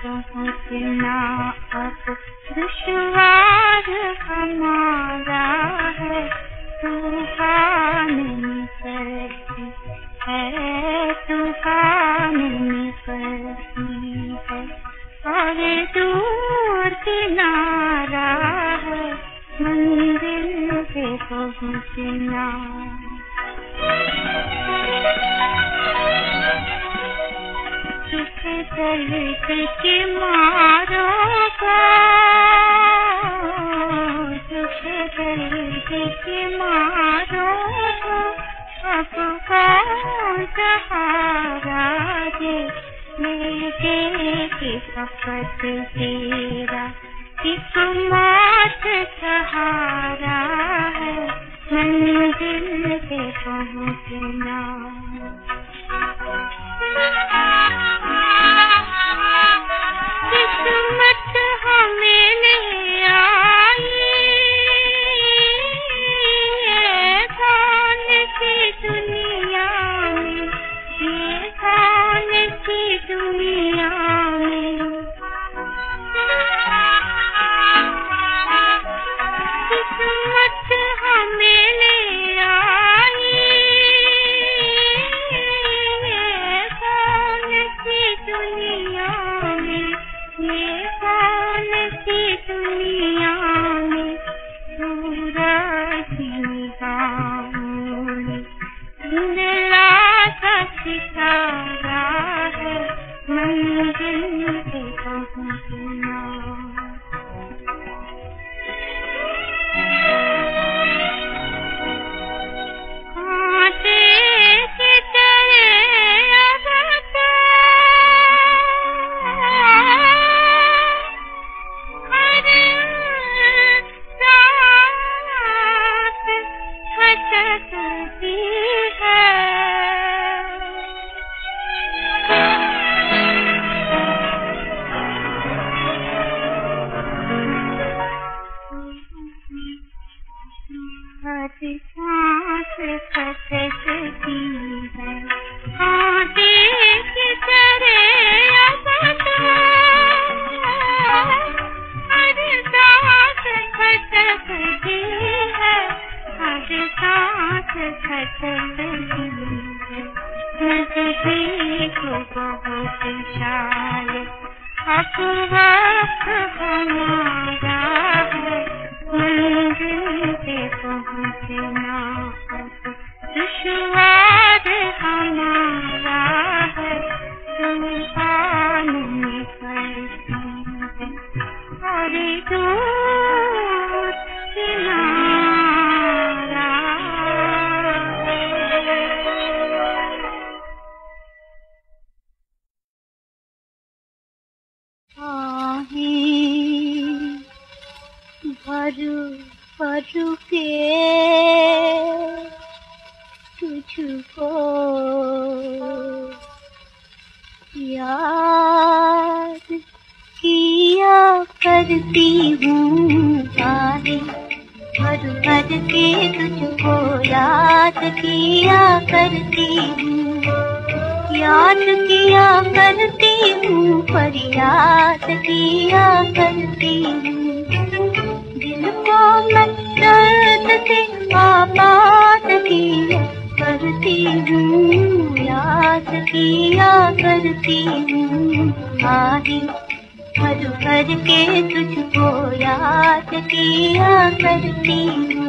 पहुँचना अब दुश्वार हमारा है। तूफान निकलती है, तूफान निकलती है और दूर किनारा है मंजिल पे पहुँचना। किसी दर्द के मारों का, किसी दर्द के मारों का अब कौन सहारा दे। मेरे के शपथ तेरा एक मौत सहारा है मंजिल पे पहुँचना। किस्मत हमें ले आई ये कौन सी दुनिया में, ये कौन सी दुनिया में। किस्मत हमें ले आई ये कौन सी दुनिया में, ये कौन सी दुनिया में। सूरज निगाहों में धुंधला सा सितारा है मंजिल पे पहुँचना। तुझको याद किया करती हूँ आहे, भर भर के तुझको याद किया करती हूँ, याद किया करती हूँ, फरियाद किया करती हूँ। दिल को मैं दर्द से आबाद किया करती हूँ, याद किया करती हूँ आहे, भर भर के तुझको याद किया करती हूँ।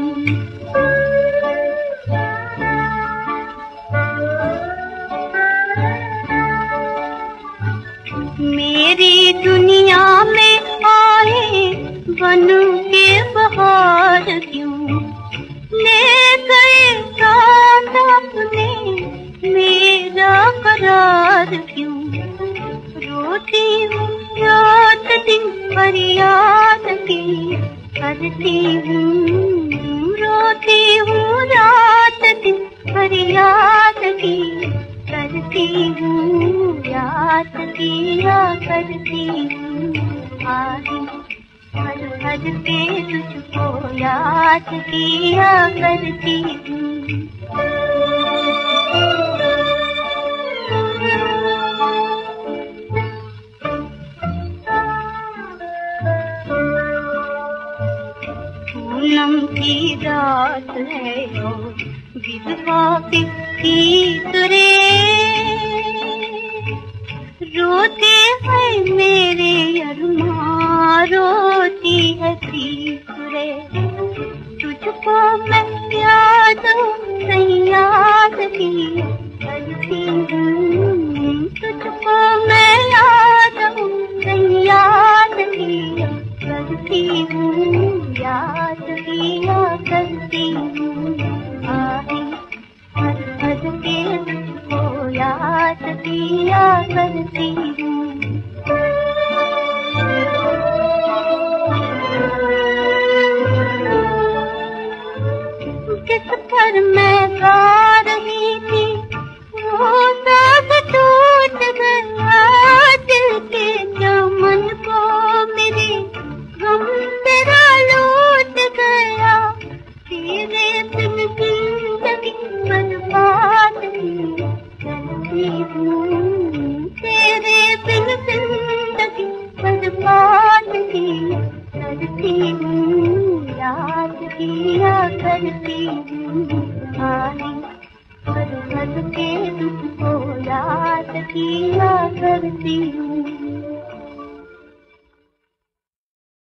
मेरी दुनिया में आए बन के बहार क्यों, ले गए साथ अपने मेरा करार क्यों। रोती हूँ रात दिन फरियाद की करती हूँ, रोती हूँ रात दिन फरियाद की करती हूँ, याद किया करती हूँ आहे, भर भर के तुझको याद किया करती हूँ। पूनम की रात है और विधवा की तुरे रोते हैं मेरे अरमान, रोती है तीसरे। तुझको मैं याद याद की करती हूँ, तुझको मैं याद की करती हूँ, याद किया करती हूँ। आहे हर हर के तुझको याद किया करती हूँ। किस पर मैं गा रही थी वो सब टूट गया, दिल के चमन को मेरे गम तेरा लूट गया। तेरे बिन जिंदगी बर्बाद करती हूँ, तेरे बिन जिंदगी बर्बाद करती हूँ, याद किया करती हूँ। आए हर हर के तुझको याद किया करती हूँ।